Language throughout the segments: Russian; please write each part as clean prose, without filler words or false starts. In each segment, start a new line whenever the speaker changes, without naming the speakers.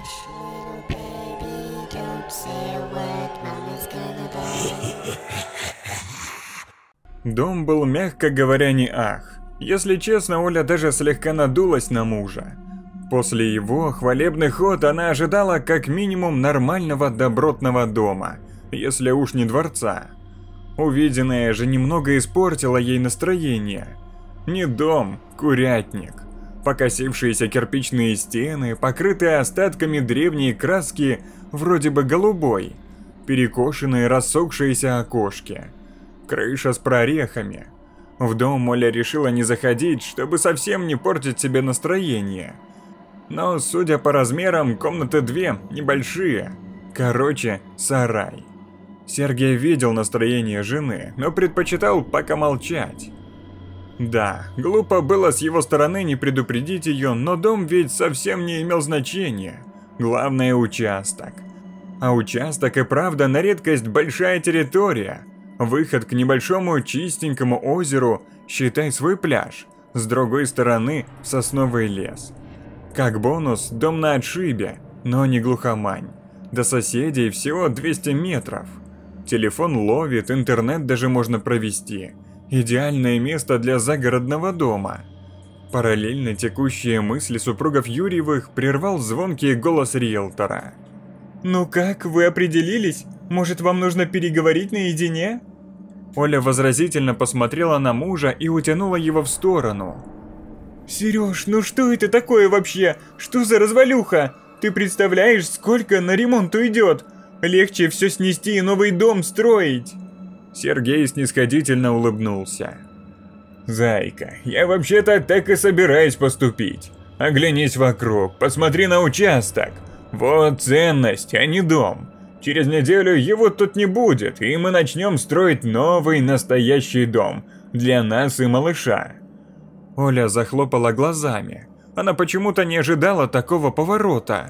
Дом был, мягко говоря, не ах. Если честно, Оля даже слегка надулась на мужа. После его хвалебных ход она ожидала как минимум нормального добротного дома, если уж не дворца. Увиденное же немного испортило ей настроение. Не дом, курятник. Покосившиеся кирпичные стены, покрытые остатками древней краски, вроде бы голубой, перекошенные рассохшиеся окошки, крыша с прорехами. В дом Оля решила не заходить, чтобы совсем не портить себе настроение. Но, судя по размерам, комнаты две, небольшие. Короче, сарай. Сергей видел настроение жены, но предпочитал пока молчать. Да, глупо было с его стороны не предупредить ее, но дом ведь совсем не имел значения. Главное – участок. А участок и правда на редкость большая территория. Выход к небольшому чистенькому озеру, считай свой пляж. С другой стороны – сосновый лес. Как бонус – дом на отшибе, но не глухомань. До соседей всего 200 метров. Телефон ловит, интернет даже можно провести. Идеальное место для загородного дома. Параллельно текущие мысли супругов Юрьевых прервал звонкий голос риэлтора.
«Ну как, вы определились? Может, вам нужно переговорить наедине?»
Оля возразительно посмотрела на мужа и утянула его в сторону.
«Сереж, ну что это такое вообще? Что за развалюха? Ты представляешь, сколько на ремонт уйдет? Легче все снести и новый дом строить!»
Сергей снисходительно улыбнулся. «Зайка, я вообще-то так и собираюсь поступить. Оглянись вокруг, посмотри на участок. Вот ценность, а не дом. Через неделю его тут не будет, и мы начнем строить новый настоящий дом для нас и малыша». Оля захлопала глазами. Она почему-то не ожидала такого поворота.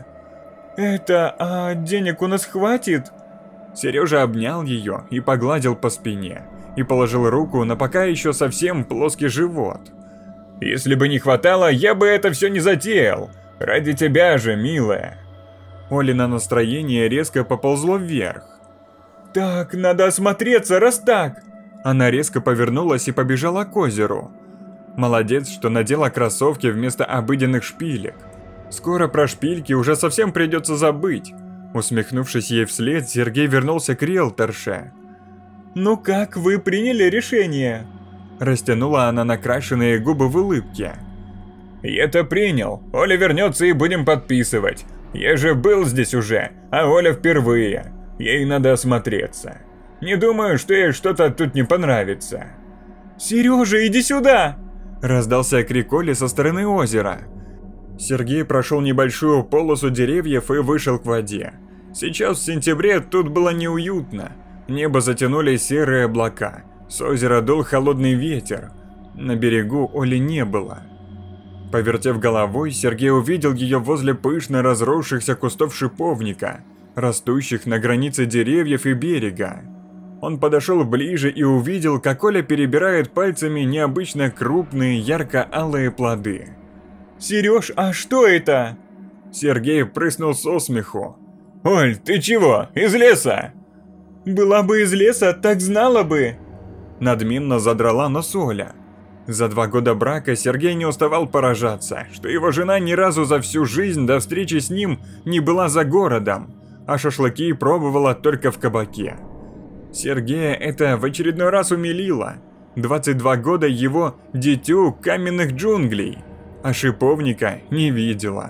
«А денег у нас хватит?»
Сережа обнял ее и погладил по спине, и положил руку на пока еще совсем плоский живот. «Если бы не хватало, я бы это все не затеял. Ради тебя же, милая». Олина настроение резко поползло вверх.
«Так, надо осмотреться, раз так!»
Она резко повернулась и побежала к озеру. Молодец, что надела кроссовки вместо обыденных шпилек. Скоро про шпильки уже совсем придется забыть. Усмехнувшись ей вслед, Сергей вернулся к риэлторше.
«Ну как, вы приняли решение?»
Растянула она накрашенные губы в улыбке. «Я-то принял. Оля вернется и будем подписывать. Я же был здесь уже, а Оля впервые. Ей надо осмотреться. Не думаю, что ей что-то тут не понравится».
«Сережа, иди сюда!»
Раздался крик Оли со стороны озера. Сергей прошел небольшую полосу деревьев и вышел к воде. Сейчас в сентябре тут было неуютно. Небо затянули серые облака. С озера дул холодный ветер. На берегу Оли не было. Повертев головой, Сергей увидел ее возле пышно разросшихся кустов шиповника, растущих на границе деревьев и берега. Он подошел ближе и увидел, как Оля перебирает пальцами необычно крупные ярко-алые плоды.
«Сереж, а что это?»
Сергей прыснул со смеху. «Оль, ты чего, из леса?»
«Была бы из леса, так знала бы!»
Надменно задрала нос Оля. За 2 года брака Сергей не уставал поражаться, что его жена ни разу за всю жизнь до встречи с ним не была за городом, а шашлыки пробовала только в кабаке. Сергея это в очередной раз умилило. 22 года его дитю каменных джунглей, а шиповника не видела.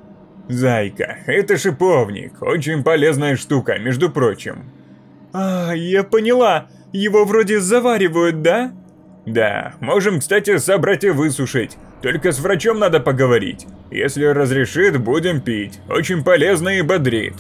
«Зайка, это шиповник, очень полезная штука, между прочим».
«А, я поняла, его вроде заваривают, да?»
«Да, можем, кстати, собрать и высушить, только с врачом надо поговорить. Если разрешит, будем пить, очень полезно и бодрит».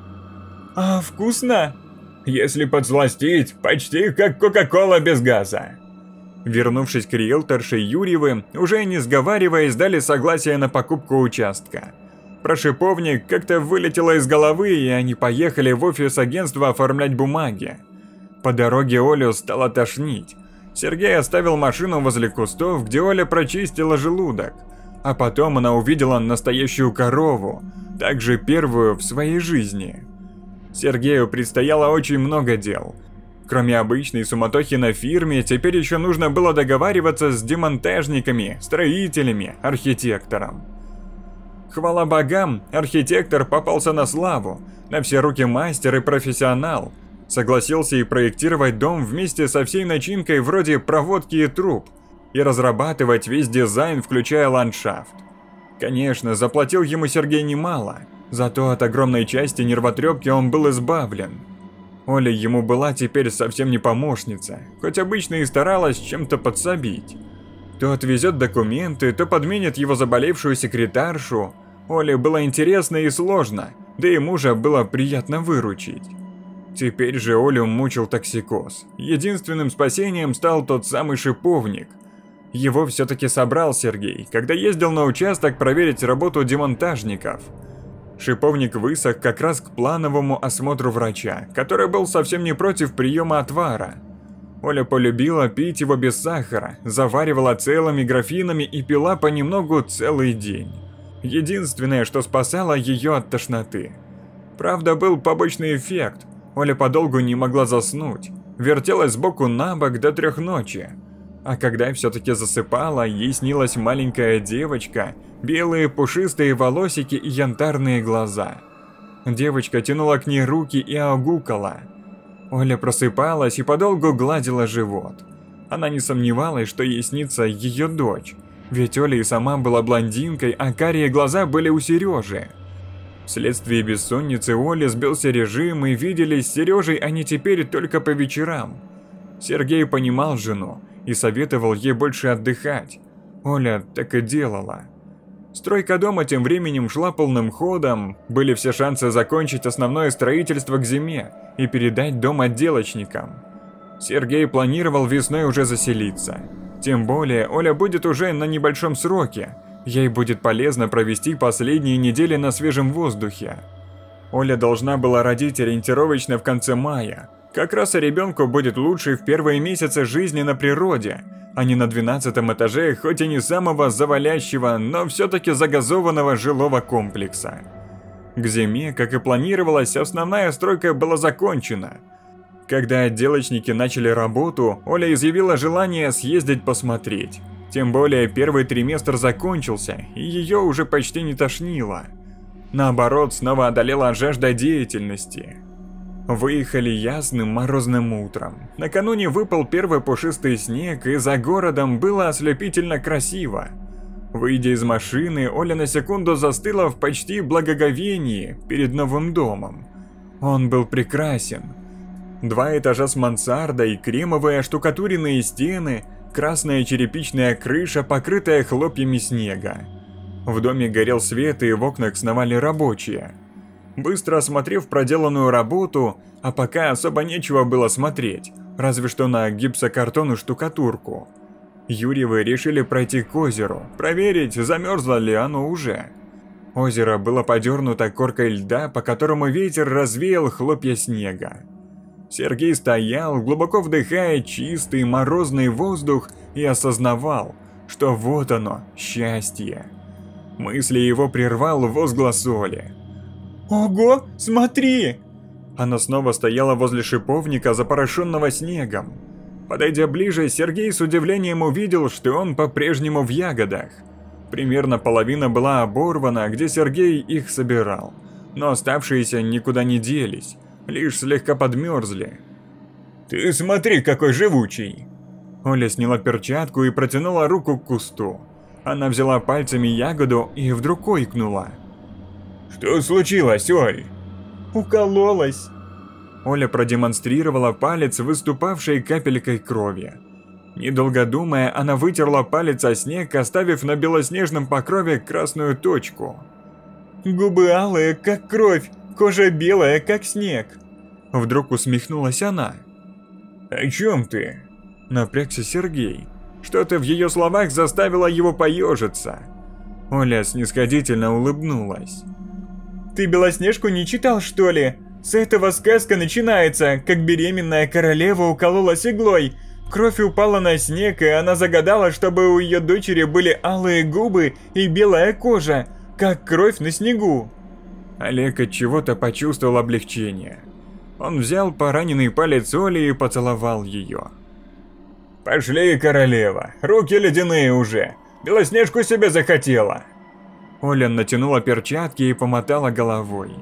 «А вкусно?»
«Если подсластить, почти как кока-кола без газа». Вернувшись к риэлторше, Юрьевы, уже не сговариваясь, дали согласие на покупку участка. Про шиповник как-то вылетело из головы, и они поехали в офис агентства оформлять бумаги. По дороге Олю стало тошнить. Сергей оставил машину возле кустов, где Оля прочистила желудок. А потом она увидела настоящую корову, также первую в своей жизни. Сергею предстояло очень много дел. Кроме обычной суматохи на фирме, теперь еще нужно было договариваться с демонтажниками, строителями, архитектором. Хвала богам, архитектор попался на славу, на все руки мастер и профессионал. Согласился и проектировать дом вместе со всей начинкой вроде проводки и труб, и разрабатывать весь дизайн, включая ландшафт. Конечно, заплатил ему Сергей немало, зато от огромной части нервотрепки он был избавлен. Оля ему была теперь совсем не помощница, хоть обычно и старалась чем-то подсобить. То отвезет документы, то подменит его заболевшую секретаршу. Оле было интересно и сложно, да и мужа было приятно выручить. Теперь же Олю мучил токсикоз. Единственным спасением стал тот самый шиповник. Его все-таки собрал Сергей, когда ездил на участок проверить работу демонтажников. Шиповник высох как раз к плановому осмотру врача, который был совсем не против приема отвара. Оля полюбила пить его без сахара, заваривала целыми графинами и пила понемногу целый день. Единственное, что спасало ее от тошноты. Правда, был побочный эффект. Оля подолгу не могла заснуть, вертелась сбоку на бок до 3 ночи. А когда все-таки засыпала, ей снилась маленькая девочка, белые пушистые волосики и янтарные глаза. Девочка тянула к ней руки и огукала. Оля просыпалась и подолгу гладила живот. Она не сомневалась, что ей снится ее дочь, ведь Оля и сама была блондинкой, а карие глаза были у Сережи. Вследствие бессонницы Оли сбился режим, и виделись с Сережей они теперь только по вечерам. Сергей понимал жену и советовал ей больше отдыхать. Оля так и делала. Стройка дома тем временем шла полным ходом, были все шансы закончить основное строительство к зиме и передать дом отделочникам. Сергей планировал весной уже заселиться. Тем более Оля будет уже на небольшом сроке, ей будет полезно провести последние недели на свежем воздухе. Оля должна была родить ориентировочно в конце мая. Как раз и ребенку будет лучше в первые месяцы жизни на природе, а не на 12-м этаже, хоть и не самого завалящего, но все-таки загазованного жилого комплекса. К зиме, как и планировалось, основная стройка была закончена. Когда отделочники начали работу, Оля изъявила желание съездить посмотреть. Тем более первый триместр закончился, и ее уже почти не тошнило. Наоборот, снова одолела жажда деятельности. Выехали ясным морозным утром. Накануне выпал первый пушистый снег, и за городом было ослепительно красиво. Выйдя из машины, Оля на секунду застыла в почти благоговении перед новым домом. Он был прекрасен. 2 этажа с мансардой, кремовые оштукатуренные стены, красная черепичная крыша, покрытая хлопьями снега. В доме горел свет, и в окнах сновали рабочие. Быстро осмотрев проделанную работу, а пока особо нечего было смотреть, разве что на гипсокартон и штукатурку, Юрьевы решили пройти к озеру, проверить, замерзло ли оно уже. Озеро было подернуто коркой льда, по которому ветер развеял хлопья снега. Сергей стоял, глубоко вдыхая чистый морозный воздух, и осознавал, что вот оно, счастье. Мысли его прервал возглас Оли.
Ого, смотри!
Она снова стояла возле шиповника, запорошенного снегом. Подойдя ближе, Сергей с удивлением увидел, что он по-прежнему в ягодах. Примерно половина была оборвана, где Сергей их собирал, но оставшиеся никуда не делись, лишь слегка подмерзли.
«Ты смотри, какой живучий!»
Оля сняла перчатку и протянула руку к кусту. Она взяла пальцами ягоду и вдруг ойкнула.
«Что случилось, Оль?»
«Укололась!» Оля продемонстрировала палец, выступавшей капелькой крови. Недолго думая, она вытерла палец о снег, оставив на белоснежном покрове красную точку.
«Губы алые, как кровь, кожа белая, как снег!»
Вдруг усмехнулась она.
«О чем ты?»
Напрягся Сергей. Что-то в ее словах заставило его поежиться. Оля снисходительно улыбнулась.
«Ты Белоснежку не читал, что ли? С этого сказка начинается, как беременная королева укололась иглой. Кровь упала на снег, и она загадала, чтобы у ее дочери были алые губы и белая кожа, как кровь на снегу.
Олег от чего-то почувствовал облегчение. Он взял пораненный палец Оли и поцеловал ее. «Пошли, королева, руки ледяные уже, Белоснежку себе захотела!» Оля натянула перчатки и помотала головой.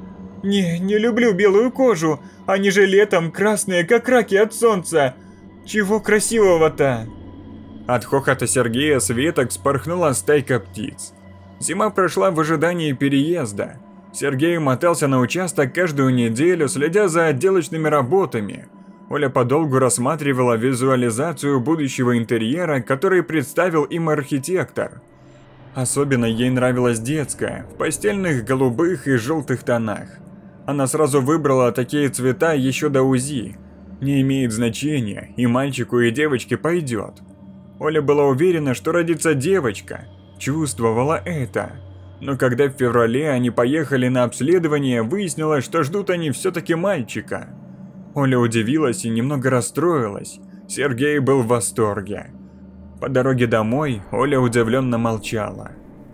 Не люблю белую кожу, они же летом красные, как раки от солнца. Чего красивого-то?»
От хохота Сергея с веток спорхнула стайка птиц. Зима прошла в ожидании переезда. Сергей мотался на участок каждую неделю, следя за отделочными работами. Оля подолгу рассматривала визуализацию будущего интерьера, который представил им архитектор. Особенно ей нравилась детская, в постельных голубых и желтых тонах. Она сразу выбрала такие цвета еще до УЗИ. Не имеет значения, и мальчику, и девочке пойдет. Оля была уверена, что родится девочка, чувствовала это. Но когда в феврале они поехали на обследование, выяснилось, что ждут они все-таки мальчика. Оля удивилась и немного расстроилась. Сергей был в восторге. По дороге домой Оля удивленно молчала.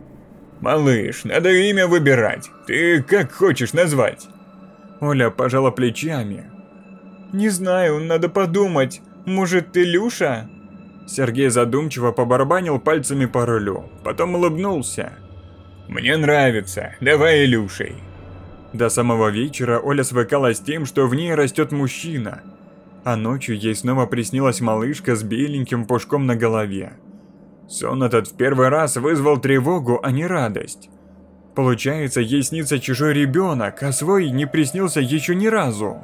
«Малыш, надо имя выбирать. Ты как хочешь назвать?» Оля пожала плечами.
«Не знаю, надо подумать. Может, Илюша?»
Сергей задумчиво побарабанил пальцами по рулю, потом улыбнулся. «Мне нравится, давай Илюшей». До самого вечера Оля свыкалась с тем, что в ней растет мужчина. А ночью ей снова приснилась малышка с беленьким пушком на голове. Сон этот в первый раз вызвал тревогу, а не радость. Получается, ей снится чужой ребенок, а свой не приснился еще ни разу.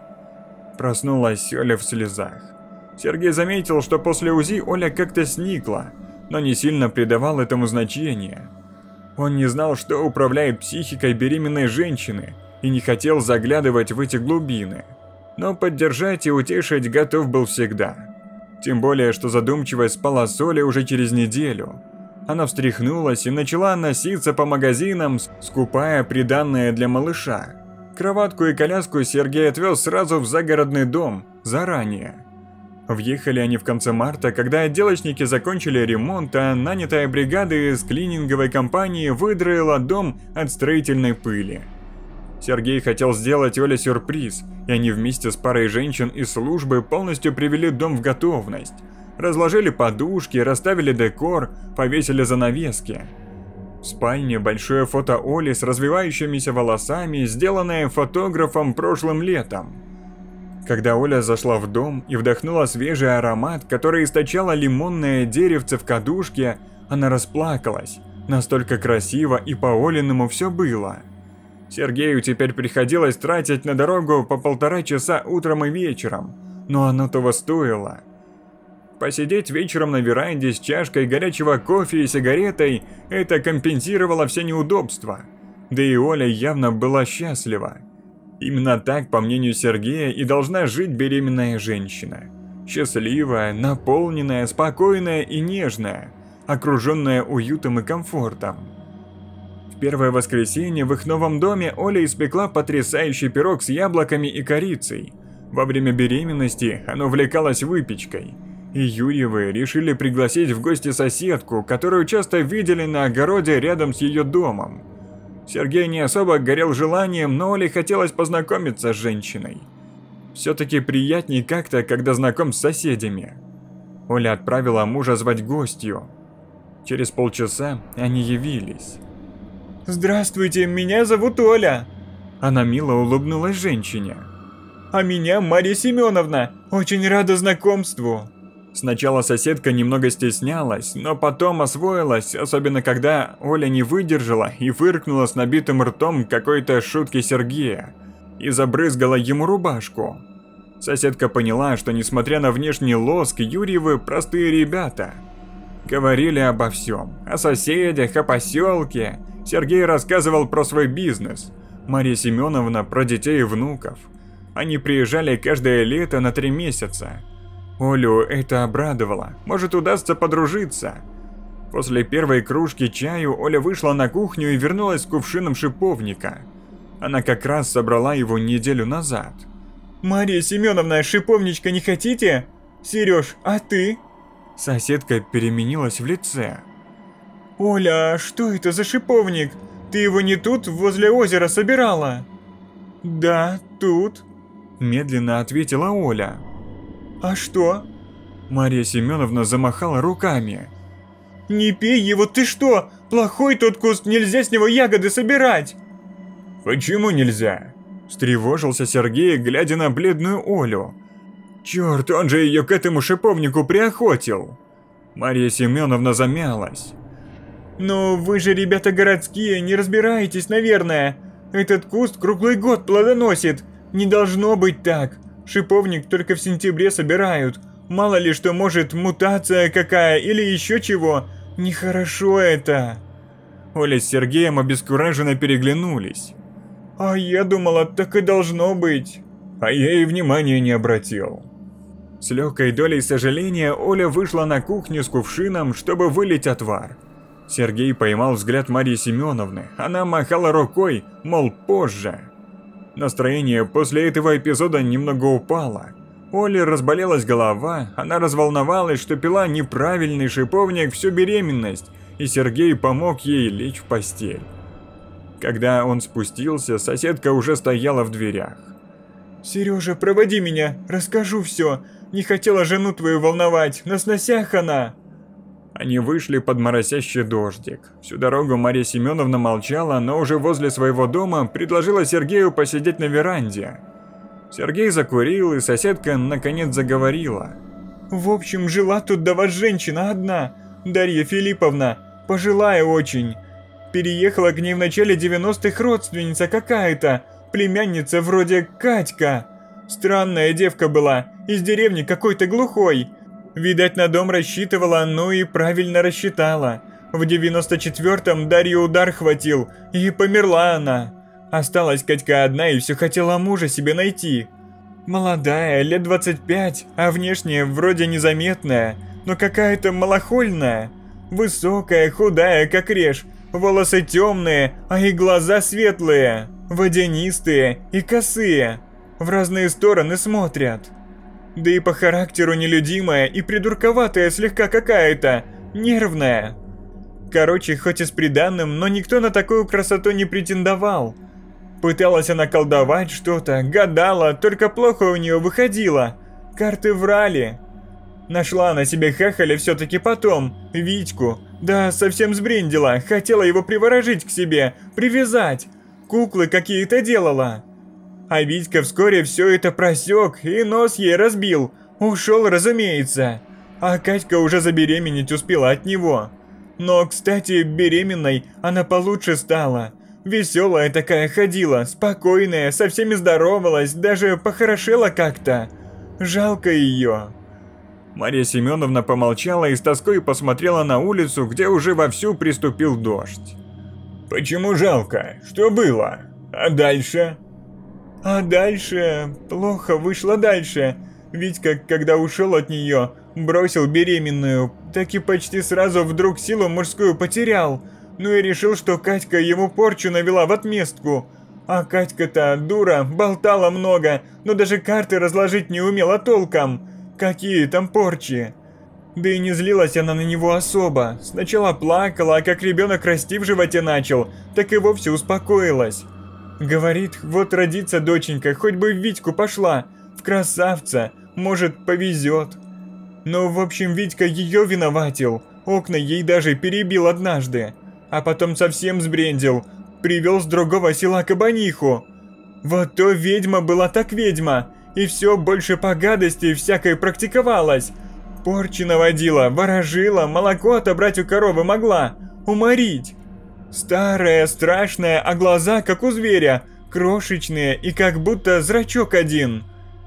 Проснулась Оля в слезах. Сергей заметил, что после УЗИ Оля как-то сникла, но не сильно придавал этому значения. Он не знал, что управляет психикой беременной женщины, и не хотел заглядывать в эти глубины. Но поддержать и утешить готов был всегда. Тем более, что задумчивость спала с Олей уже через неделю. Она встряхнулась и начала носиться по магазинам, скупая приданное для малыша. Кроватку и коляску Сергей отвез сразу в загородный дом, заранее. Въехали они в конце марта, когда отделочники закончили ремонт, а нанятая бригада из клининговой компании выдроила дом от строительной пыли. Сергей хотел сделать Оле сюрприз, и они вместе с парой женщин из службы полностью привели дом в готовность. Разложили подушки, расставили декор, повесили занавески. В спальне большое фото Оли с развивающимися волосами, сделанное фотографом прошлым летом. Когда Оля зашла в дом и вдохнула свежий аромат, который источало лимонное деревце в кадушке, она расплакалась. Настолько красиво и по-Олиному все было. Сергею теперь приходилось тратить на дорогу по 1,5 часа утром и вечером, но оно того стоило. Посидеть вечером на веранде с чашкой горячего кофе и сигаретой – это компенсировало все неудобства. Да и Оля явно была счастлива. Именно так, по мнению Сергея, и должна жить беременная женщина. Счастливая, наполненная, спокойная и нежная, окруженная уютом и комфортом. В первое воскресенье в их новом доме Оля испекла потрясающий пирог с яблоками и корицей. Во время беременности она увлекалась выпечкой. И Юрьевы решили пригласить в гости соседку, которую часто видели на огороде рядом с ее домом. Сергей не особо горел желанием, но Оле хотелось познакомиться с женщиной. Все-таки приятней как-то, когда знаком с соседями. Оля отправила мужа звать гостью. Через полчаса они явились.
«Здравствуйте, меня зовут Оля!»
Она мило улыбнулась женщине.
«А меня Марья Семеновна! Очень рада знакомству!»
Сначала соседка немного стеснялась, но потом освоилась, особенно когда Оля не выдержала и фыркнула с набитым ртом какой-то шутки Сергея и забрызгала ему рубашку. Соседка поняла, что несмотря на внешний лоск, Юрьевы простые ребята. Говорили обо всем, о соседях, о поселке. Сергей рассказывал про свой бизнес, Марья Семеновна про детей и внуков. Они приезжали каждое лето на 3 месяца. Олю это обрадовало, может, удастся подружиться. После первой кружки чаю Оля вышла на кухню и вернулась с кувшином шиповника. Она как раз собрала его неделю назад.
«Марья Семеновна, шиповничка не хотите?» Сереж, а ты?
Соседка переменилась в лице.
Оля, а что это за шиповник? Ты его не тут, возле озера собирала? Да, тут.
Медленно ответила Оля.
А что?
Мария Семеновна замахала руками.
Не пей его, ты что? Плохой тот куст, нельзя с него ягоды собирать.
Почему нельзя? Встревожился Сергей, глядя на бледную Олю. Черт, он же ее к этому шиповнику приохотил. Мария Семеновна замялась.
Ну, вы же ребята городские, не разбираетесь, наверное. Этот куст круглый год плодоносит. Не должно быть так. Шиповник только в сентябре собирают. Мало ли что, может, мутация какая или еще чего. Нехорошо это.
Оля с Сергеем обескураженно переглянулись.
А я думала, так и должно быть.
А я и внимания не обратил. С легкой долей сожаления Оля вышла на кухню с кувшином, чтобы вылить отвар. Сергей поймал взгляд Марии Семеновны. Она махала рукой, мол, позже. Настроение после этого эпизода немного упало. Оле разболелась голова, она разволновалась, что пила неправильный шиповник всю беременность, и Сергей помог ей лечь в постель. Когда он спустился, соседка уже стояла в дверях.
«Сережа, проводи меня, расскажу все. Не хотела жену твою волновать, на сносях она».
Они вышли под моросящий дождик. Всю дорогу Мария Семеновна молчала, но уже возле своего дома предложила Сергею посидеть на веранде. Сергей закурил, и соседка наконец заговорила.
«В общем, жила тут до вас женщина одна, Дарья Филипповна, пожилая очень. Переехала к ней в начале 90-х родственница какая-то, племянница вроде Катька. Странная девка была, из деревни какой-то глухой. Видать, на дом рассчитывала, ну и правильно рассчитала. В 94-м Дарью удар хватил, и померла она. Осталась Катька одна и все хотела мужа себе найти. Молодая, лет 25, а внешне вроде незаметная, но какая-то малохольная. Высокая, худая, как реж, волосы темные, а и глаза светлые, водянистые и косые, в разные стороны смотрят. Да и по характеру нелюдимая и придурковатая слегка какая-то, нервная. Короче, хоть и с приданным, но никто на такую красоту не претендовал. Пыталась она колдовать что-то, гадала, только плохо у нее выходило. Карты врали. Нашла она себе хахаля все-таки потом, Витьку. Да, совсем сбрендила, хотела его приворожить к себе, привязать. Куклы какие-то делала. А Витька вскоре все это просек и нос ей разбил. Ушел, разумеется. А Катька уже забеременеть успела от него. Но, кстати, беременной она получше стала. Веселая такая ходила, спокойная, со всеми здоровалась, даже похорошела как-то. Жалко ее.
Мария Семеновна помолчала и с тоской посмотрела на улицу, где уже вовсю приступил дождь. «Почему жалко? Что было? А дальше?»
А дальше... плохо вышло дальше. Витька, когда ушел от нее, бросил беременную, так и почти сразу вдруг силу мужскую потерял. Ну и решил, что Катька ему порчу навела в отместку. А Катька-то, дура, болтала много, но даже карты разложить не умела толком. Какие там порчи? Да и не злилась она на него особо. Сначала плакала, а как ребенок расти в животе начал, так и вовсе успокоилась. Говорит, вот родится доченька, хоть бы в Витьку пошла, в красавца, может, повезет. Ну, в общем, Витька ее виноватил, окна ей даже перебил однажды. А потом совсем сбрендил, привел с другого села кабаниху. Вот то ведьма была так ведьма, и все больше по гадости всякой практиковалась. Порчи наводила, ворожила, молоко отобрать у коровы могла, уморить. Старая, страшная, а глаза как у зверя, крошечные и как будто зрачок один.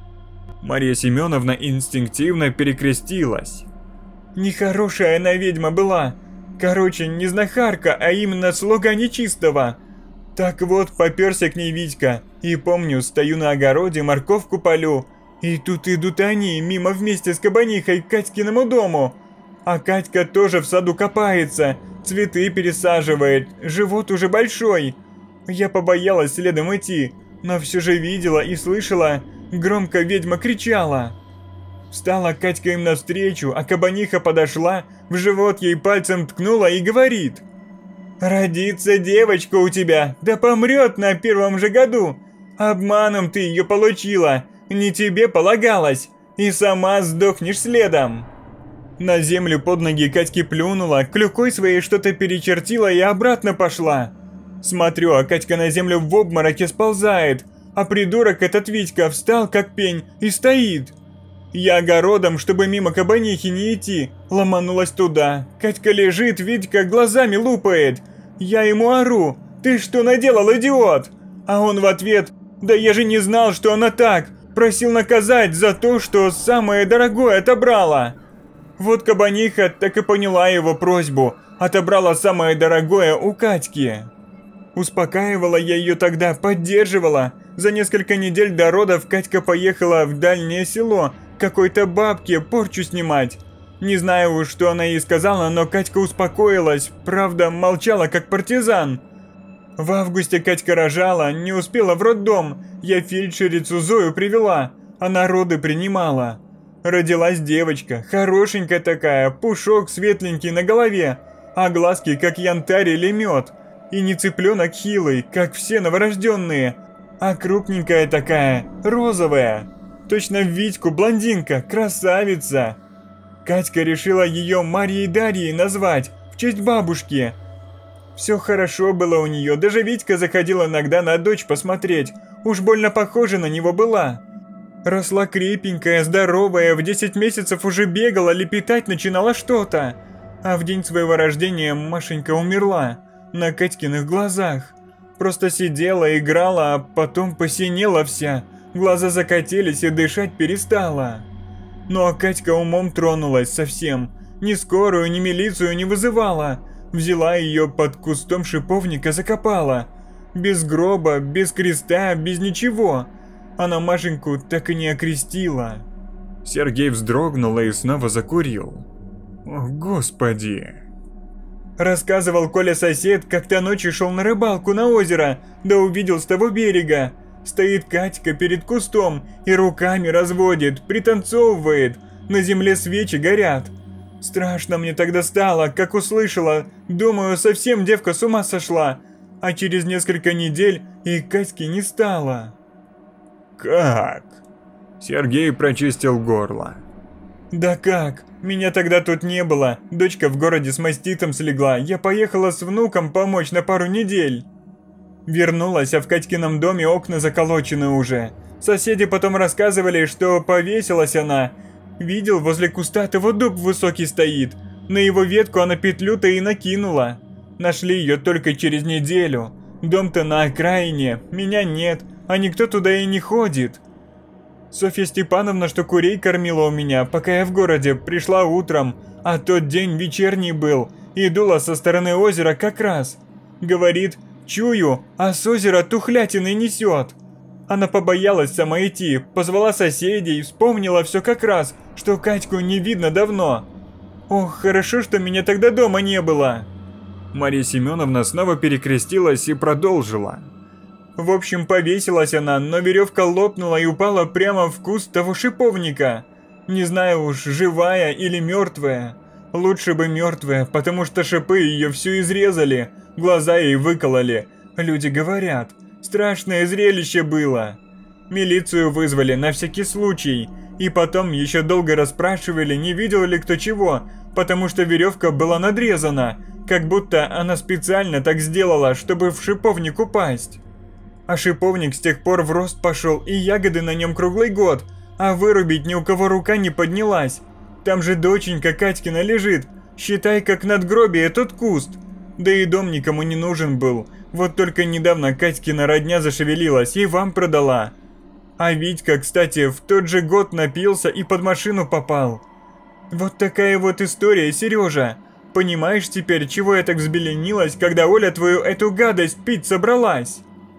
Мария Семеновна инстинктивно перекрестилась.
Нехорошая она ведьма была. Короче, не знахарка, а именно слуга нечистого. Так вот, попёрся к ней Витька. И помню, стою на огороде, морковку полю. И тут идут они мимо вместе с кабанихой к Катькиному дому. А Катька тоже в саду копается, цветы пересаживает, живот уже большой. Я побоялась следом идти, но все же видела и слышала, громко ведьма кричала. Встала Катька им навстречу, а кабаниха подошла, в живот ей пальцем ткнула и говорит: «Родится девочка у тебя, да помрет на первом же году. Обманом ты ее получила, не тебе полагалось, и сама сдохнешь следом». На землю под ноги Катьки плюнула, клюкой своей что-то перечертила и обратно пошла. Смотрю, а Катька на землю в обмороке сползает, а придурок этот Витька встал как пень и стоит. Я огородом, чтобы мимо кабанихи не идти, ломанулась туда. Катька лежит, Витька глазами лупает. Я ему ору: «Ты что наделал, идиот?» А он в ответ: «Да я же не знал, что она так. Просил наказать за то, что самое дорогое отобрала». Вот кабаниха так и поняла его просьбу, отобрала самое дорогое у Катьки. Успокаивала я ее тогда, поддерживала. За несколько недель до родов Катька поехала в дальнее село к какой-то бабке порчу снимать. Не знаю уж, что она ей сказала, но Катька успокоилась, правда, молчала как партизан. В августе Катька рожала, не успела в роддом. Я фельдшерицу Зою привела, она роды принимала. Родилась девочка, хорошенькая такая, пушок светленький на голове, а глазки как янтарь или мед. И не цыпленок хилый, как все новорожденные, а крупненькая такая, розовая. Точно в Витьку блондинка, красавица. Катька решила ее Марьей Дарьей назвать, в честь бабушки. Все хорошо было у нее, даже Витька заходил иногда на дочь посмотреть, уж больно похожа на него была. Росла крепенькая, здоровая, в 10 месяцев уже бегала, лепетать начинала что-то. А в день своего рождения Машенька умерла на Катькиных глазах. Просто сидела, играла, а потом посинела вся, глаза закатились и дышать перестала. Ну а Катька умом тронулась совсем, ни скорую, ни милицию не вызывала. Взяла ее под кустом шиповника, закопала. Без гроба, без креста, без ничего. Она Машеньку так и не окрестила.
Сергей вздрогнул и снова закурил. О, Господи.
Рассказывал Коля сосед, как-то ночью шел на рыбалку на озеро, да увидел с того берега. Стоит Катька перед кустом и руками разводит, пританцовывает, на земле свечи горят. Страшно мне тогда стало, как услышала, думаю, совсем девка с ума сошла, а через несколько недель и Катьки не стало.
Как? Сергей прочистил горло.
Да как? Меня тогда тут не было, дочка в городе с маститом слегла, я поехала с внуком помочь на пару недель. Вернулась, а в Катькином доме окна заколочены уже. Соседи потом рассказывали, что повесилась она. Видел, возле куста того дуб высокий стоит. На его ветку она петлю-то и накинула. Нашли ее только через неделю. Дом-то на окраине, меня нет, а никто туда и не ходит. Софья Степановна, что курей кормила у меня, пока я в городе, пришла утром, а тот день вечерний был, и дула со стороны озера как раз. Говорит: чую, а с озера тухлятины несет. Она побоялась сама идти, позвала соседей, вспомнила все как раз, что Катьку не видно давно. Ох, хорошо, что меня тогда дома не было.
Мария Семеновна снова перекрестилась и продолжила.
В общем, повесилась она, но веревка лопнула и упала прямо в куст того шиповника. Не знаю уж, живая или мертвая. Лучше бы мертвая, потому что шипы ее всю изрезали, глаза ей выкололи. Люди говорят, страшное зрелище было. Милицию вызвали на всякий случай, и потом еще долго расспрашивали, не видел ли кто чего, потому что веревка была надрезана, как будто она специально так сделала, чтобы в шиповник упасть. А шиповник с тех пор в рост пошел, и ягоды на нем круглый год, а вырубить ни у кого рука не поднялась. Там же доченька Катькина лежит, считай, как надгробие тот куст. Да и дом никому не нужен был, вот только недавно Катькина родня зашевелилась и вам продала. А Витька, кстати, в тот же год напился и под машину попал. Вот такая вот история, Сережа. Понимаешь теперь, чего я так взбеленилась, когда Оля твою эту гадость пить собралась?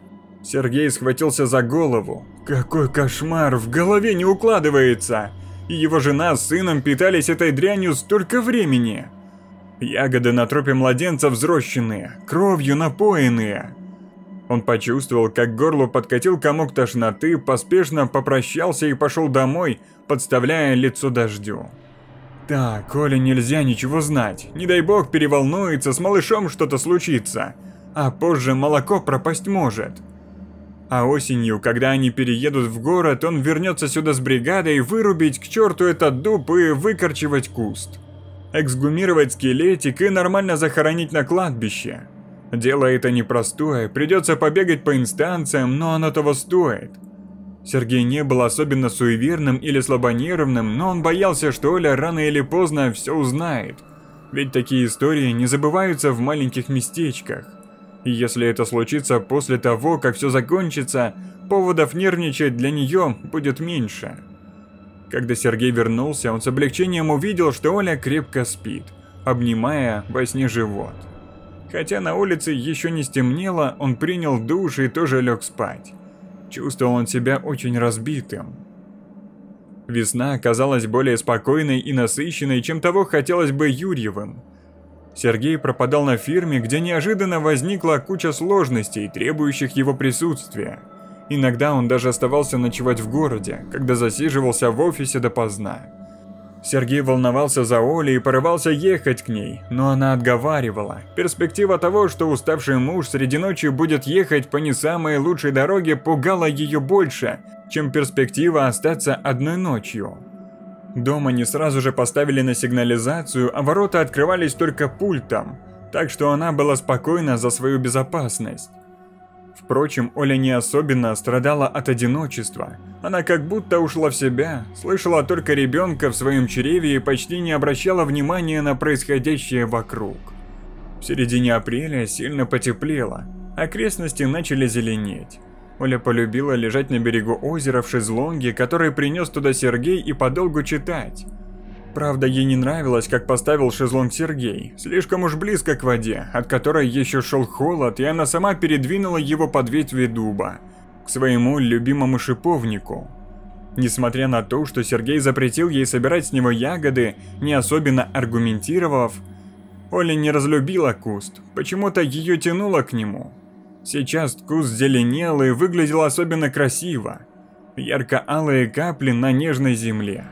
Сергей схватился за голову. Какой кошмар, в голове не укладывается. И его жена с сыном питались этой дрянью столько времени. Ягоды на тропе младенца взрощенные, кровью напоенные. Он почувствовал, как к горлу подкатил комок тошноты, поспешно попрощался и пошел домой, подставляя лицо дождю. Так, Оле нельзя ничего знать, не дай бог переволнуется, с малышом что-то случится, а позже молоко пропасть может. А осенью, когда они переедут в город, он вернется сюда с бригадой вырубить к черту этот дуб и выкорчевать куст. Эксгумировать скелетик и нормально захоронить на кладбище. Дело это непростое, придется побегать по инстанциям, но оно того стоит. Сергей не был особенно суеверным или слабонервным, но он боялся, что Оля рано или поздно все узнает. Ведь такие истории не забываются в маленьких местечках. И если это случится после того, как все закончится, поводов нервничать для нее будет меньше. Когда Сергей вернулся, он с облегчением увидел, что Оля крепко спит, обнимая во сне живот. Хотя на улице еще не стемнело, он принял душ и тоже лег спать. Чувствовал он себя очень разбитым. Весна оказалась более спокойной и насыщенной, чем того хотелось бы Юрьевым. Сергей пропадал на фирме, где неожиданно возникла куча сложностей, требующих его присутствия. Иногда он даже оставался ночевать в городе, когда засиживался в офисе допоздна. Сергей волновался за Олей и порывался ехать к ней, но она отговаривала. Перспектива того, что уставший муж среди ночи будет ехать по не самой лучшей дороге, пугала ее больше, чем перспектива остаться одной ночью. Дома не сразу же поставили на сигнализацию, а ворота открывались только пультом, так что она была спокойна за свою безопасность. Впрочем, Оля не особенно страдала от одиночества. Она как будто ушла в себя, слышала только ребенка в своем чреве и почти не обращала внимания на происходящее вокруг. В середине апреля сильно потеплело, окрестности начали зеленеть. Оля полюбила лежать на берегу озера в шезлонге, который принес туда Сергей, и подолгу читать. Правда, ей не нравилось, как поставил шезлонг Сергей, слишком уж близко к воде, от которой еще шел холод, и она сама передвинула его под ветви дуба, к своему любимому шиповнику. Несмотря на то, что Сергей запретил ей собирать с него ягоды, не особенно аргументировав, Оля не разлюбила куст, почему-то ее тянуло к нему. Сейчас куст зеленел и выглядел особенно красиво, ярко-алые капли на нежной земле.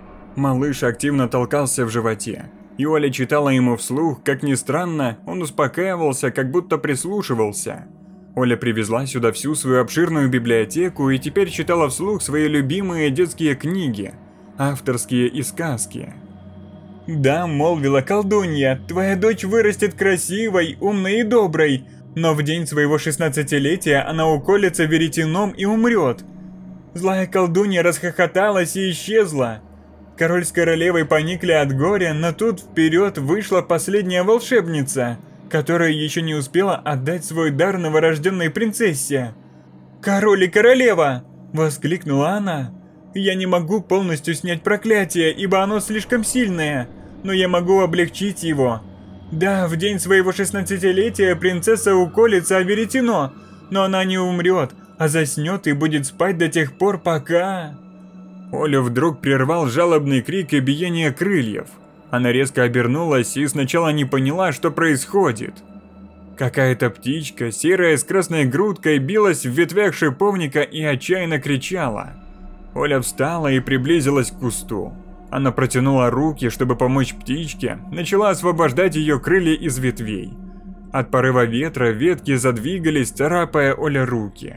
Малыш активно толкался в животе, и Оля читала ему вслух, как ни странно, он успокаивался, как будто прислушивался. Оля привезла сюда всю свою обширную библиотеку и теперь читала вслух свои любимые детские книги, авторские и сказки.
«Да, — молвила колдунья, — твоя дочь вырастет красивой, умной и доброй, но в день своего 16-летия она уколется веретеном и умрет». Злая колдунья расхохоталась и исчезла. Король с королевой поникли от горя, но тут вперед вышла последняя волшебница, которая еще не успела отдать свой дар новорожденной принцессе. «Король и королева!» – воскликнула она. «Я не могу полностью снять проклятие, ибо оно слишком сильное, но я могу облегчить его. Да, в день своего 16-летия принцесса уколется о веретено, но она не умрет, а заснет и будет спать до тех пор, пока...»
Олю вдруг прервал жалобный крик и биение крыльев. Она резко обернулась и сначала не поняла, что происходит. Какая-то птичка, серая с красной грудкой, билась в ветвях шиповника и отчаянно кричала. Оля встала и приблизилась к кусту. Она протянула руки, чтобы помочь птичке, начала освобождать ее крылья из ветвей. От порыва ветра ветки задвигались, царапая Оле руки.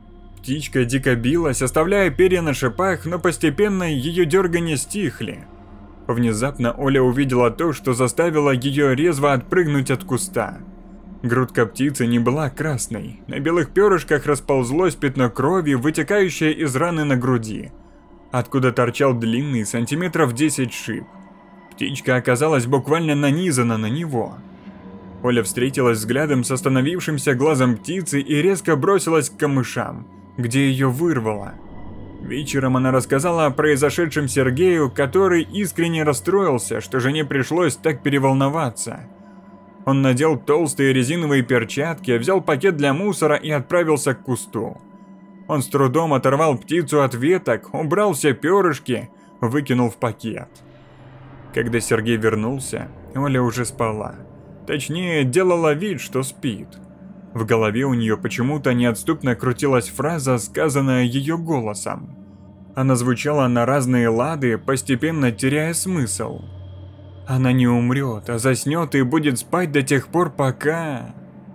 Птичка дико билась, оставляя перья на шипах, но постепенно ее дергания стихли. Внезапно Оля увидела то, что заставило ее резво отпрыгнуть от куста. Грудка птицы не была красной, на белых перышках расползлось пятно крови, вытекающее из раны на груди, откуда торчал длинный сантиметров 10 шип. Птичка оказалась буквально нанизана на него. Оля встретилась взглядом с остановившимся глазом птицы и резко бросилась к камышам, где ее вырвало. Вечером она рассказала о произошедшем Сергею, который искренне расстроился, что жене пришлось так переволноваться. Он надел толстые резиновые перчатки, взял пакет для мусора и отправился к кусту. Он с трудом оторвал птицу от веток, убрал все перышки, выкинул в пакет. Когда Сергей вернулся, Оля уже спала. Точнее, делала вид, что спит. В голове у нее почему-то неотступно крутилась фраза, сказанная ее голосом. Она звучала на разные лады, постепенно теряя смысл. Она не умрет, а заснет и будет спать до тех пор, пока...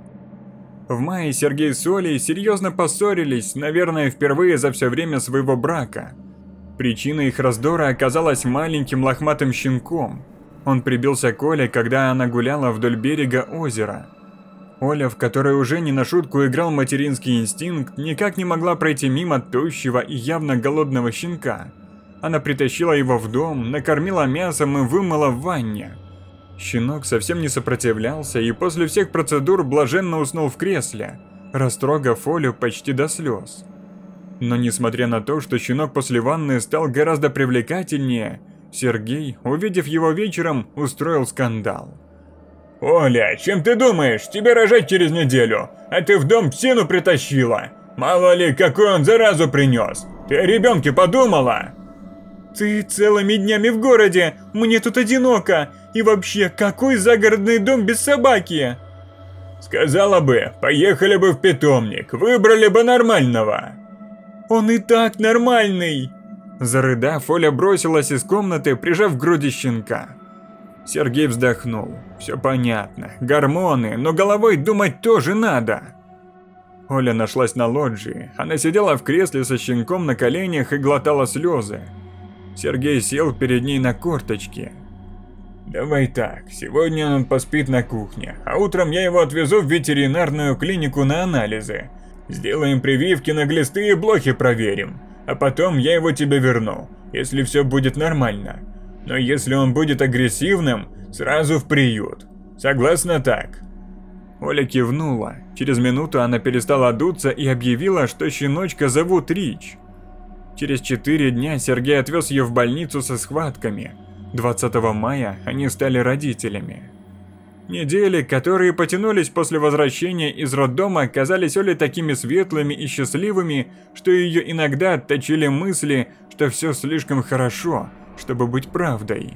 В мае Сергей с Олей серьезно поссорились, наверное, впервые за все время своего брака. Причиной их раздора оказалась маленьким лохматым щенком. Он прибился к Оле, когда она гуляла вдоль берега озера. Оля, в которой уже не на шутку играл материнский инстинкт, никак не могла пройти мимо тощего и явно голодного щенка. Она притащила его в дом, накормила мясом и вымыла в ванне. Щенок совсем не сопротивлялся и после всех процедур блаженно уснул в кресле, растрогав Олю почти до слез. Но несмотря на то, что щенок после ванны стал гораздо привлекательнее, Сергей, увидев его вечером, устроил скандал.
«Оля, чем ты думаешь? Тебе рожать через неделю, а ты в дом псину притащила. Мало ли, какую он заразу принес. Ты о ребенке подумала?» «Ты целыми днями в городе, мне тут одиноко. И вообще, какой загородный дом без собаки?» «Сказала бы, поехали бы в питомник, выбрали бы нормального». «Он и так нормальный!»
Зарыдав, Оля бросилась из комнаты, прижав к груди щенка. Сергей вздохнул. Все понятно, гормоны, но головой думать тоже надо. Оля нашлась на лоджии. Она сидела в кресле со щенком на коленях и глотала слезы. Сергей сел перед ней на корточки.
«Давай так, сегодня он поспит на кухне, а утром я его отвезу в ветеринарную клинику на анализы. Сделаем прививки на глисты и блохи проверим, а потом я его тебе верну, если все будет нормально. Но если он будет агрессивным, сразу в приют. Согласна так?»
Оля кивнула. Через минуту она перестала дуться и объявила, что щеночка зовут Рич. Через 4 дня Сергей отвез ее в больницу со схватками. 20 мая они стали родителями. Недели, которые потянулись после возвращения из роддома, казались Оле такими светлыми и счастливыми, что ее иногда отточили мысли, что все слишком хорошо, чтобы быть правдой.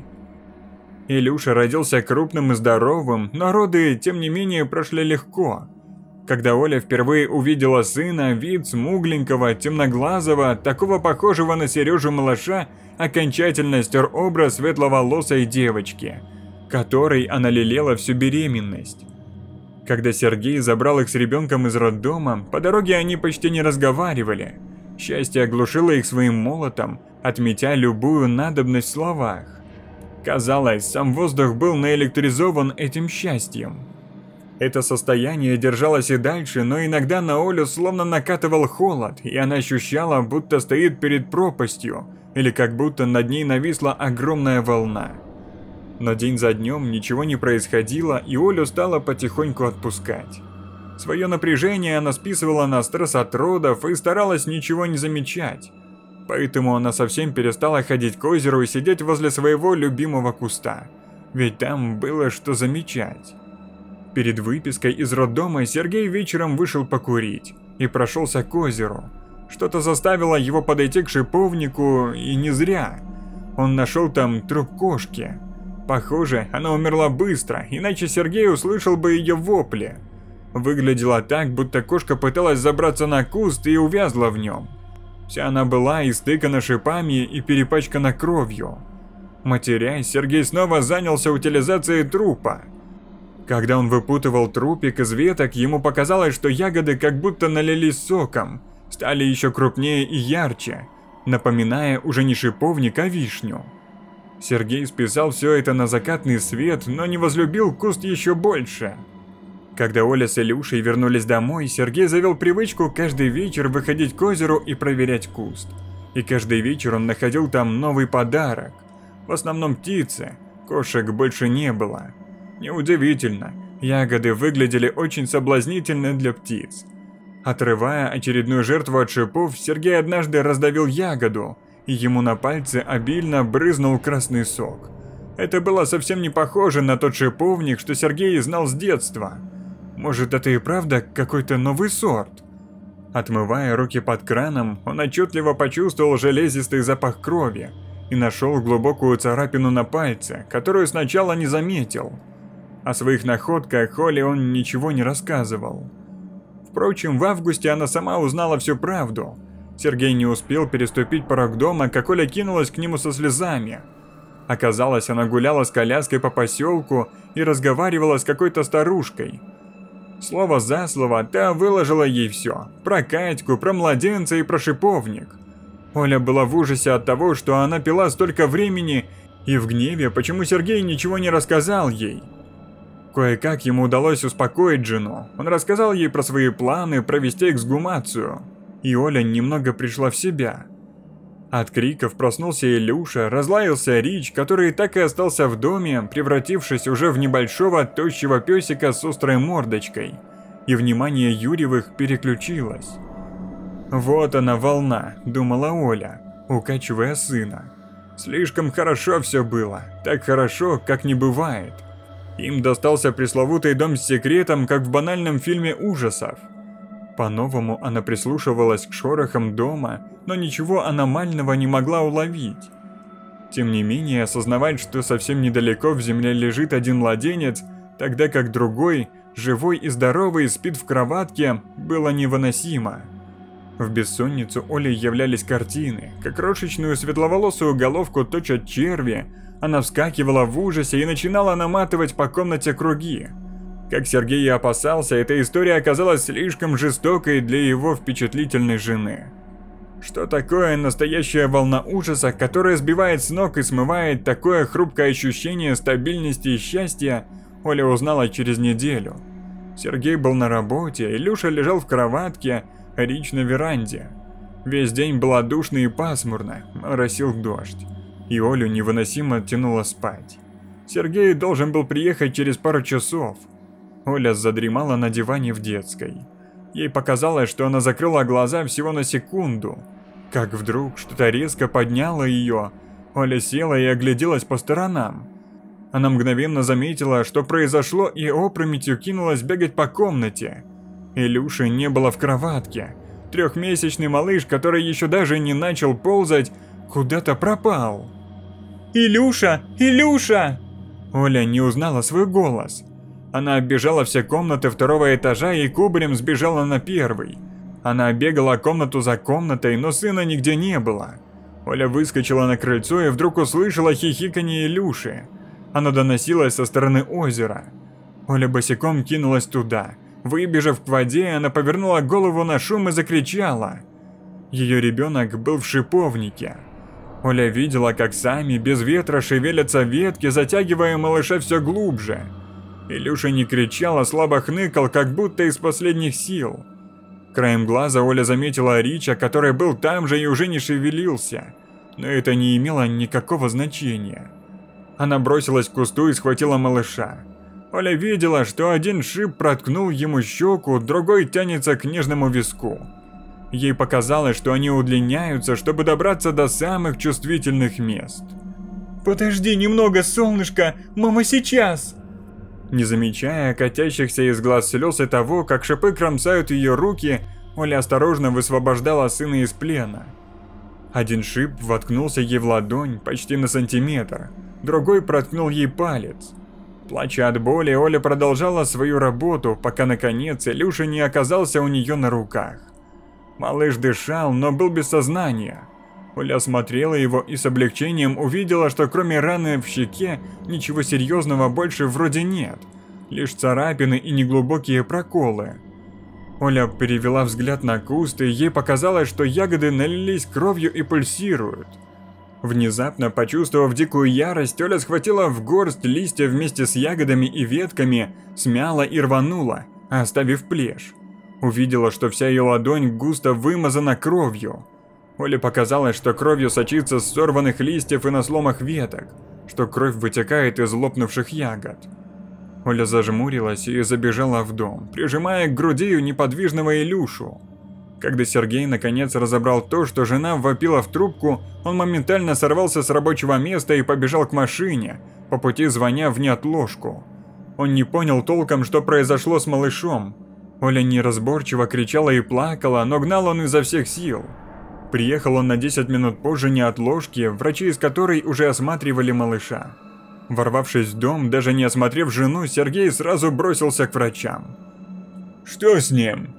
Илюша родился крупным и здоровым, но роды, тем не менее, прошли легко. Когда Оля впервые увидела сына, вид смугленького, темноглазого, такого похожего на Сережу малыша, окончательно стер образ светловолосой девочки, которой она лелеяла всю беременность. Когда Сергей забрал их с ребенком из роддома, по дороге они почти не разговаривали. Счастье оглушило их своим молотом, отметя любую надобность в словах. Казалось, сам воздух был наэлектризован этим счастьем. Это состояние держалось и дальше, но иногда на Олю словно накатывал холод, и она ощущала, будто стоит перед пропастью, или как будто над ней нависла огромная волна. Но день за днем ничего не происходило, и Олю стало потихоньку отпускать. Свое напряжение она списывала на стресс от родов и старалась ничего не замечать. Поэтому она совсем перестала ходить к озеру и сидеть возле своего любимого куста. Ведь там было что замечать. Перед выпиской из роддома Сергей вечером вышел покурить и прошелся к озеру. Что-то заставило его подойти к шиповнику, и не зря. Он нашел там труп кошки. Похоже, она умерла быстро, иначе Сергей услышал бы ее вопли. Выглядело так, будто кошка пыталась забраться на куст и увязла в нем. Вся она была истыкана шипами и перепачкана кровью. Матерясь, Сергей снова занялся утилизацией трупа. Когда он выпутывал трупик из веток, ему показалось, что ягоды как будто налились соком, стали еще крупнее и ярче, напоминая уже не шиповник, а вишню. Сергей списал все это на закатный свет, но не возлюбил куст еще больше. Когда Оля с Илюшей вернулись домой, Сергей завел привычку каждый вечер выходить к озеру и проверять куст. И каждый вечер он находил там новый подарок. В основном птицы, кошек больше не было. Неудивительно, ягоды выглядели очень соблазнительно для птиц. Отрывая очередную жертву от шипов, Сергей однажды раздавил ягоду, и ему на пальце обильно брызнул красный сок. Это было совсем не похоже на тот шиповник, что Сергей знал с детства. Может, это и правда какой-то новый сорт? Отмывая руки под краном, он отчетливо почувствовал железистый запах крови и нашел глубокую царапину на пальце, которую сначала не заметил. О своих находках Оле он ничего не рассказывал. Впрочем, в августе она сама узнала всю правду. Сергей не успел переступить порог дома, как Оля кинулась к нему со слезами. Оказалось, она гуляла с коляской по поселку и разговаривала с какой-то старушкой. Слово за слово, та выложила ей все. Про Катьку, про младенца и про шиповник. Оля была в ужасе от того, что она пила столько времени, и в гневе, почему Сергей ничего не рассказал ей. Кое-как ему удалось успокоить жену. Он рассказал ей про свои планы провести эксгумацию. И Оля немного пришла в себя. От криков проснулся Илюша, разлаялся Рич, который так и остался в доме, превратившись уже в небольшого тощего песика с острой мордочкой. И внимание Юрьевых переключилось. «Вот она волна», — думала Оля, укачивая сына. Слишком хорошо все было, так хорошо, как не бывает. Им достался пресловутый дом с секретом, как в банальном фильме ужасов. По-новому она прислушивалась к шорохам дома, но ничего аномального не могла уловить. Тем не менее, осознавать, что совсем недалеко в земле лежит один младенец, тогда как другой, живой и здоровый, спит в кроватке, было невыносимо. В бессонницу Оле являлись картины, как крошечную светловолосую головку точат черви. Она вскакивала в ужасе и начинала наматывать по комнате круги. Как Сергей и опасался, эта история оказалась слишком жестокой для его впечатлительной жены. Что такое настоящая волна ужаса, которая сбивает с ног и смывает такое хрупкое ощущение стабильности и счастья, Оля узнала через неделю. Сергей был на работе, Илюша лежал в кроватке, а Рич на веранде. Весь день было душно и пасмурно, моросил дождь, и Олю невыносимо тянуло спать. Сергей должен был приехать через пару часов. Оля задремала на диване в детской. Ей показалось, что она закрыла глаза всего на секунду. Как вдруг что-то резко подняло ее. Оля села и огляделась по сторонам. Она мгновенно заметила, что произошло, и опрометью кинулась бегать по комнате. Илюши не было в кроватке. Трехмесячный малыш, который еще даже не начал ползать, куда-то пропал.
«Илюша! Илюша!»
Оля не узнала свой голос. Она оббежала все комнаты второго этажа и кубарем сбежала на первый. Она оббегала комнату за комнатой, но сына нигде не было. Оля выскочила на крыльцо и вдруг услышала хихиканье Илюши. Оно доносилось со стороны озера. Оля босиком кинулась туда. Выбежав к воде, она повернула голову на шум и закричала. Ее ребенок был в шиповнике. Оля видела, как сами без ветра шевелятся ветки, затягивая малыша все глубже. Илюша не кричал, а слабо хныкал, как будто из последних сил. Краем глаза Оля заметила Рича, который был там же и уже не шевелился. Но это не имело никакого значения. Она бросилась к кусту и схватила малыша. Оля видела, что один шип проткнул ему щеку, другой тянется к нежному виску. Ей показалось, что они удлиняются, чтобы добраться до самых чувствительных мест.
«Подожди немного, солнышко, мама сейчас!»
Не замечая катящихся из глаз слез и того, как шипы кромсают ее руки, Оля осторожно высвобождала сына из плена. Один шип воткнулся ей в ладонь почти на сантиметр, другой проткнул ей палец. Плача от боли, Оля продолжала свою работу, пока наконец Илюша не оказался у нее на руках. Малыш дышал, но был без сознания. Оля осмотрела его и с облегчением увидела, что кроме раны в щеке ничего серьезного больше вроде нет, лишь царапины и неглубокие проколы. Оля перевела взгляд на куст, и ей показалось, что ягоды налились кровью и пульсируют. Внезапно, почувствовав дикую ярость, Оля схватила в горсть листья вместе с ягодами и ветками, смяла и рванула, оставив плешь. Увидела, что вся ее ладонь густо вымазана кровью. Оле показалось, что кровью сочится с сорванных листьев и на сломах веток, что кровь вытекает из лопнувших ягод. Оля зажмурилась и забежала в дом, прижимая к груди неподвижного Илюшу. Когда Сергей наконец разобрал то, что жена вопила в трубку, он моментально сорвался с рабочего места и побежал к машине, по пути звоня в неотложку. Он не понял толком, что произошло с малышом. Оля неразборчиво кричала и плакала, но гнал он изо всех сил. Приехал он на 10 минут позже неотложки, врачи из которой уже осматривали малыша. Ворвавшись в дом, даже не осмотрев жену, Сергей сразу бросился к врачам.
«Что с ним?»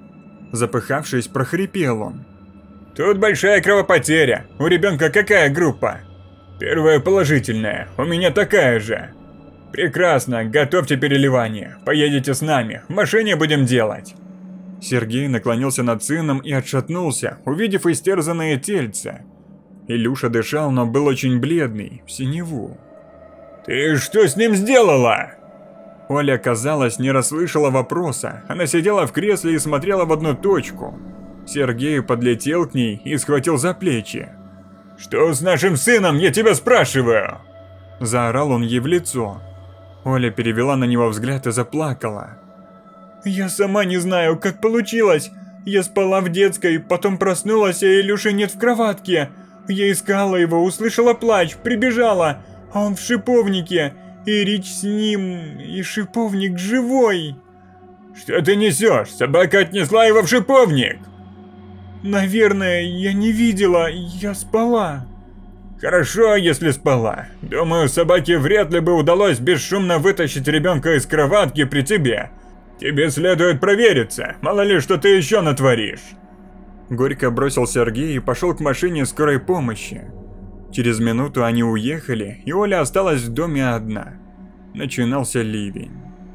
Запыхавшись, прохрипел он.
Тут большая кровопотеря. У ребенка какая группа? Первая положительная, у меня такая же. Прекрасно, готовьте переливание. Поедете с нами, в машине будем делать.
Сергей наклонился над сыном и отшатнулся, увидев истерзанное тельце. Илюша дышал, но был очень бледный, в синеву.
«Ты что с ним сделала?»
Оля, казалось, не расслышала вопроса. Она сидела в кресле и смотрела в одну точку. Сергей подлетел к ней и схватил за плечи.
«Что с нашим сыном, я тебя спрашиваю?»
Заорал он ей в лицо. Оля перевела на него взгляд и заплакала.
«Я сама не знаю, как получилось. Я спала в детской, потом проснулась, а Илюши нет в кроватке. Я искала его, услышала плач, прибежала, а он в шиповнике. И Рич с ним, и шиповник живой». «Что ты несешь? Собака отнесла его в шиповник!» «Наверное, я не видела, я спала». «Хорошо, если спала. Думаю, собаке вряд ли бы удалось бесшумно вытащить ребенка из кроватки при тебе. Тебе следует провериться, мало ли что ты еще натворишь».
Горько бросил Сергей и пошел к машине скорой помощи. Через минуту они уехали, и Оля осталась в доме одна. Начинался ливень.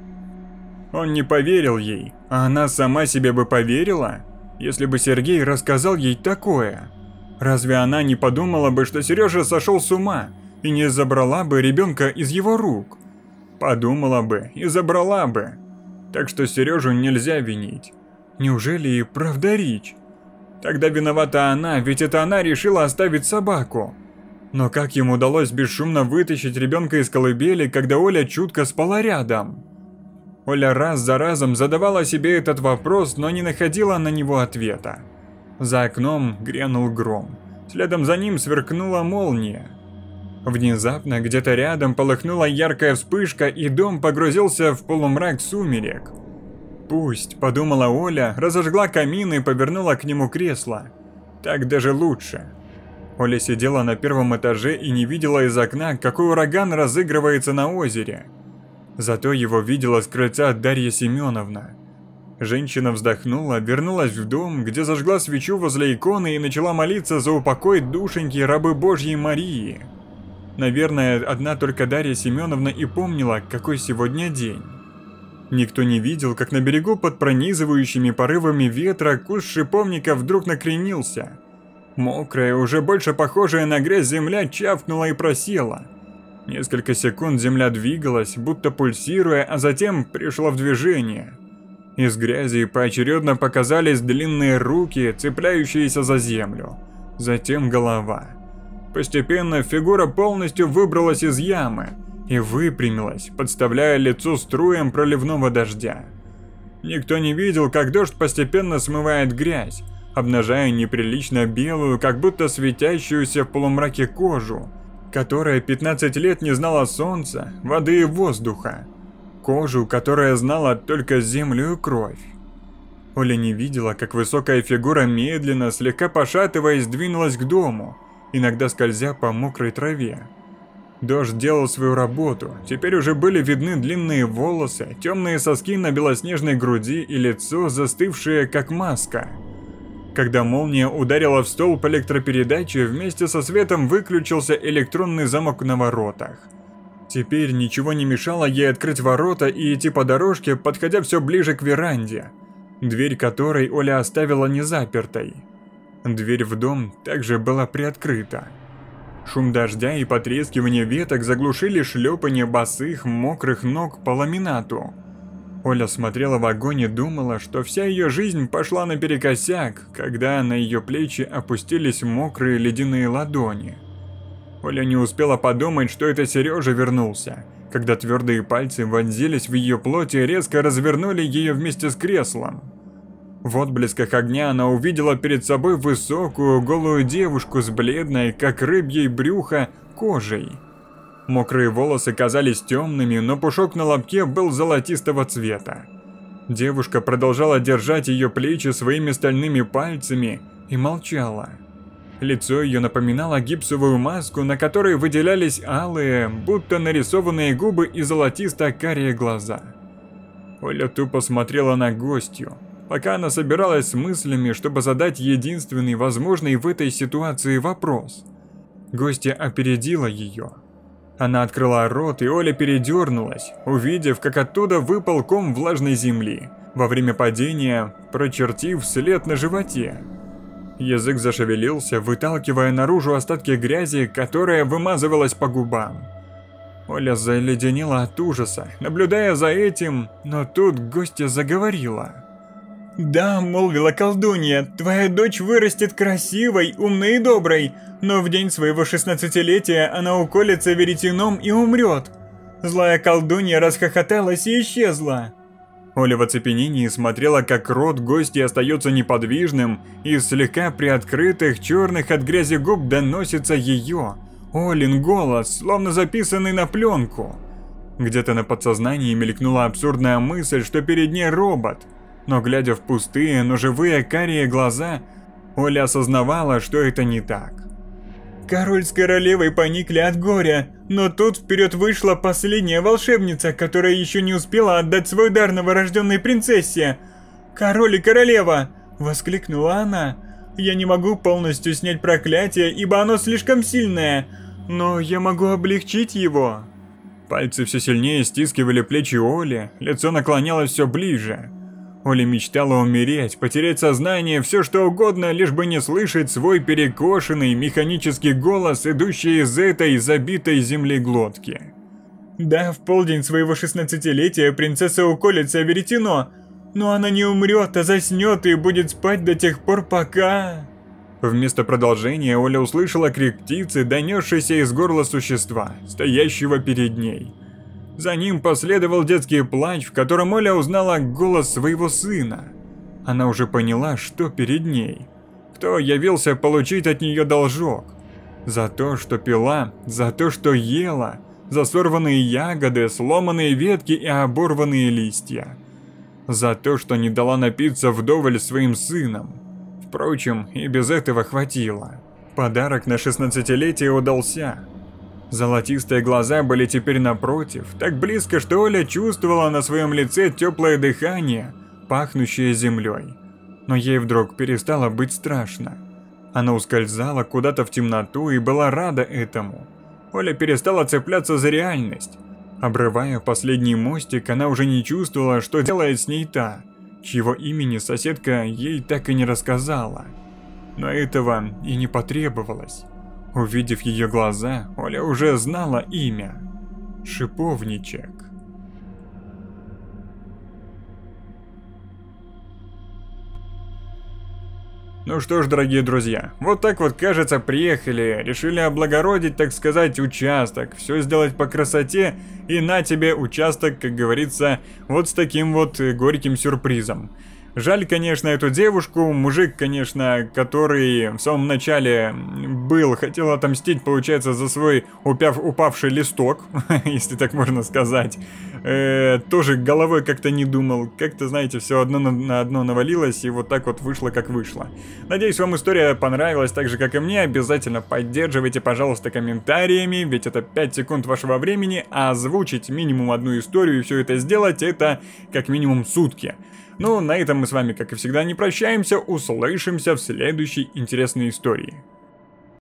Он не поверил ей, а она сама себе бы поверила, если бы Сергей рассказал ей такое. Разве она не подумала бы, что Сережа сошел с ума и не забрала бы ребенка из его рук? Подумала бы и забрала бы. Так что Сережу нельзя винить. Неужели и правда Рич? Тогда виновата она, ведь это она решила оставить собаку. Но как ему удалось бесшумно вытащить ребенка из колыбели, когда Оля чутко спала рядом? Оля раз за разом задавала себе этот вопрос, но не находила на него ответа. За окном грянул гром. Следом за ним сверкнула молния. Внезапно где-то рядом полыхнула яркая вспышка, и дом погрузился в полумрак сумерек. «Пусть», — подумала Оля, разожгла камин и повернула к нему кресло. «Так даже лучше». Оля сидела на первом этаже и не видела из окна, какой ураган разыгрывается на озере. Зато его видела с крыльца Дарья Семеновна. Женщина вздохнула, вернулась в дом, где зажгла свечу возле иконы и начала молиться за упокой душеньки рабы Божьей Марии. Наверное, одна только Дарья Семеновна и помнила, какой сегодня день. Никто не видел, как на берегу под пронизывающими порывами ветра куст шиповника вдруг накренился. Мокрая, уже больше похожая на грязь земля чавкнула и просела. Несколько секунд земля двигалась, будто пульсируя, а затем пришла в движение. Из грязи поочередно показались длинные руки, цепляющиеся за землю. Затем голова. Постепенно фигура полностью выбралась из ямы и выпрямилась, подставляя лицо струям проливного дождя. Никто не видел, как дождь постепенно смывает грязь, обнажая неприлично белую, как будто светящуюся в полумраке кожу, которая 15 лет не знала солнца, воды и воздуха. Кожу, которая знала только землю и кровь. Оля не видела, как высокая фигура медленно, слегка пошатываясь, двинулась к дому, иногда скользя по мокрой траве. Дождь делал свою работу, теперь уже были видны длинные волосы, темные соски на белоснежной груди и лицо, застывшее как маска. Когда молния ударила в столб электропередачи, вместе со светом выключился электронный замок на воротах. Теперь ничего не мешало ей открыть ворота и идти по дорожке, подходя все ближе к веранде, дверь которой Оля оставила незапертой. Дверь в дом также была приоткрыта. Шум дождя и потрескивание веток заглушили шлепанье босых, мокрых ног по ламинату. Оля смотрела в огонь и думала, что вся ее жизнь пошла наперекосяк, когда на ее плечи опустились мокрые ледяные ладони. Оля не успела подумать, что это Сережа вернулся, когда твердые пальцы вонзились в ее плоть и резко развернули ее вместе с креслом. В отблесках огня она увидела перед собой высокую голую девушку с бледной, как рыбьей брюхо, кожей. Мокрые волосы казались темными, но пушок на лобке был золотистого цвета. Девушка продолжала держать ее плечи своими стальными пальцами и молчала. Лицо ее напоминало гипсовую маску, на которой выделялись алые, будто нарисованные губы и золотисто-карие глаза. Оля тупо смотрела на гостью. пока она собиралась с мыслями, чтобы задать единственный возможный в этой ситуации вопрос. Гостья опередила ее. Она открыла рот, и Оля передернулась, увидев, как оттуда выпал ком влажной земли, во время падения прочертив след на животе. Язык зашевелился, выталкивая наружу остатки грязи, которая вымазывалась по губам. Оля заледенела от ужаса, наблюдая за этим, но тут гостья заговорила.
«Да», — молвила колдунья, — «твоя дочь вырастет красивой, умной и доброй, но в день своего 16-летия она уколется веретеном и умрет». Злая колдунья расхохоталась и исчезла.
Оля в оцепенении смотрела, как рот гостьи остается неподвижным, и из слегка приоткрытых черных от грязи губ доносится ее, Олин голос, словно записанный на пленку. Где-то на подсознании мелькнула абсурдная мысль, что перед ней робот. Но глядя в пустые, но живые карие глаза, Оля осознавала, что это не так.
Король с королевой поникли от горя, но тут вперед вышла последняя волшебница, которая еще не успела отдать свой дар новорожденной принцессе. «Король и королева!» – воскликнула она. «Я не могу полностью снять проклятие, ибо оно слишком сильное, но я могу облегчить его».
Пальцы все сильнее стискивали плечи Оли, лицо наклонялось все ближе. Оля мечтала умереть, потерять сознание, все что угодно, лишь бы не слышать свой перекошенный механический голос, идущий из этой забитой земли глотки.
«Да, в полдень своего 16-летия принцесса уколется веретено, но она не умрет, а заснет и будет спать до тех пор, пока...»
Вместо продолжения Оля услышала крик птицы, донесшийся из горла существа, стоящего перед ней. За ним последовал детский плач, в котором Оля узнала голос своего сына. Она уже поняла, что перед ней. Кто явился получить от нее должок. За то, что пила, за то, что ела, за сорванные ягоды, сломанные ветки и оборванные листья. За то, что не дала напиться вдоволь своим сыном. Впрочем, и без этого хватило. Подарок на 16-летие удался. Золотистые глаза были теперь напротив, так близко, что Оля чувствовала на своем лице теплое дыхание, пахнущее землей. Но ей вдруг перестало быть страшно. Она ускользала куда-то в темноту и была рада этому. Оля перестала цепляться за реальность. Обрывая последний мостик, она уже не чувствовала, что делает с ней та, чьего имени соседка ей так и не рассказала. Но этого и не потребовалось. Увидев ее глаза, Оля уже знала имя – Шиповничек. Ну что ж, дорогие друзья, вот так вот, кажется, приехали, решили облагородить, так сказать, участок, все сделать по красоте, и на тебе участок, как говорится, вот с таким вот горьким сюрпризом. Жаль, конечно, эту девушку, мужик, конечно, который в самом начале хотел отомстить, получается, за свой упавший листок, если так можно сказать. Тоже головой как-то не думал, как-то, знаете, все одно на одно навалилось, и вот так вот вышло, как вышло. Надеюсь, вам история понравилась так же, как и мне. Обязательно поддерживайте, пожалуйста, комментариями, ведь это 5 секунд вашего времени, а озвучить минимум одну историю и все это сделать, это как минимум сутки. Ну, на этом мы с вами, как и всегда, не прощаемся, услышимся в следующей интересной истории.